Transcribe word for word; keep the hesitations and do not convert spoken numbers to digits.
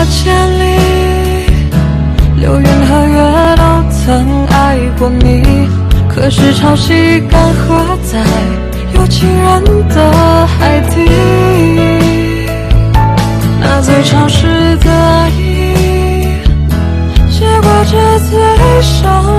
千里，流云和月都曾爱过你。可是潮汐干涸在有情人的海底，那最诚实的爱意，结果却最伤